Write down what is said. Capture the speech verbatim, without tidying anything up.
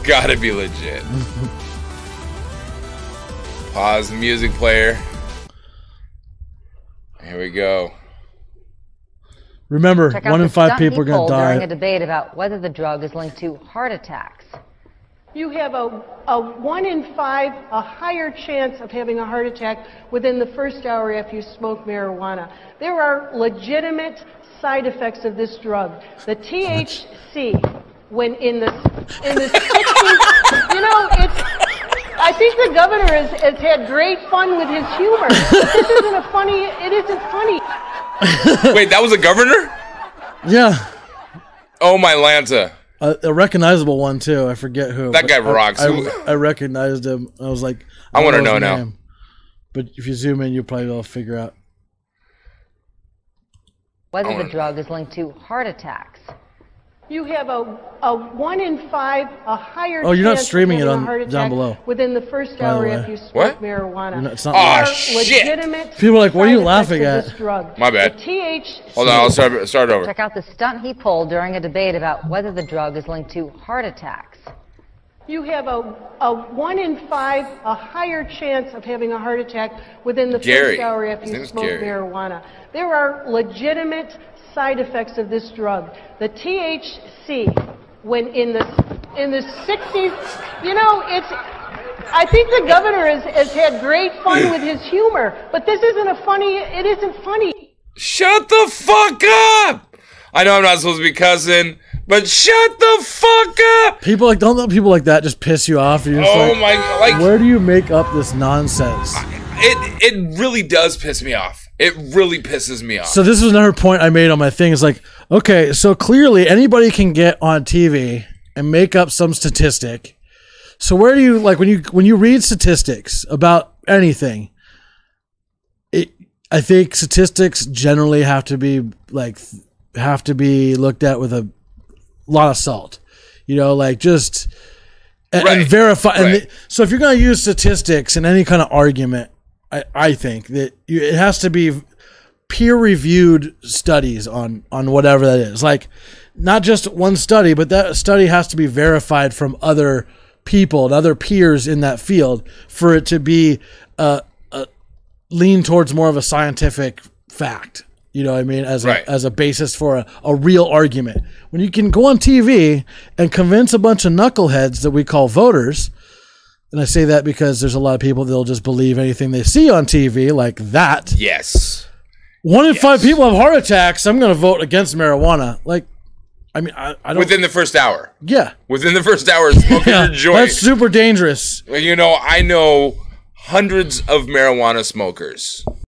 gotta be legit. Pause the music player. Here we go. Remember, one in five people are going to die. During a debate about whether the drug is linked to heart attacks. You have a, a one in five, a higher chance of having a heart attack within the first hour after you smoke marijuana. There are legitimate side effects of this drug. The T H C, when in the in the sixties, you know, it's. I think the governor has, has had great fun with his humor. But this isn't a funny. It isn't funny. Wait, that was a governor? Yeah. Oh my Lanta. A, a recognizable one too. I forget who. That guy rocks. I, I, I recognized him. I was like, I, I want to know now. Name. But if you zoom in, you'll probably be able to figure out whether the drug is linked to heart attacks. You have a, a one in five, a higher oh, you're not chance streaming of it having on a heart down attack below. Within the first By hour the after you smoke what? marijuana. Not, it's not oh, shit. People are like, what are you laughing at? This drug. My bad. The T H C. Hold on, I'll start, start over. Check out the stunt he pulled during a debate about whether the drug is linked to heart attacks. You have a, a one in five, a higher chance of having a heart attack within the Gary. first hour after His you name's smoke Gary. marijuana. There are legitimate side effects of this drug. The T H C, when in the in the sixties, you know, it's. I think the governor has, has had great fun with his humor, but this isn't a funny. It isn't funny. Shut the fuck up! I know I'm not supposed to be cussing, but shut the fuck up! People like don't let people like that just piss you off. You're just Oh like, my! Like, where do you make up this nonsense? It it really does piss me off. It really pisses me off. So this was another point I made on my thing. It's like, okay, so clearly anybody can get on T V and make up some statistic. So where do you like when you when you read statistics about anything? It I think statistics generally have to be like have to be looked at with a lot of salt. You know, like just and, right. and verify. Right. And the, so if you're going to use statistics in any kind of argument, I, I think that you, it has to be peer-reviewed studies on, on whatever that is. Like, not just one study, but that study has to be verified from other people and other peers in that field for it to be uh, uh, lean towards more of a scientific fact. You know what I mean? As a, right. as a basis for a, a real argument. When you can go on T V and convince a bunch of knuckleheads that we call voters, and I say that because there's a lot of people that'll just believe anything they see on T V like that. Yes. One in yes. five people have heart attacks. I'm going to vote against marijuana. Like, I mean, I, I don't. Within the first hour. Yeah. Within the first hour, smoking yeah, your joint. That's super dangerous. You know, I know hundreds of marijuana smokers.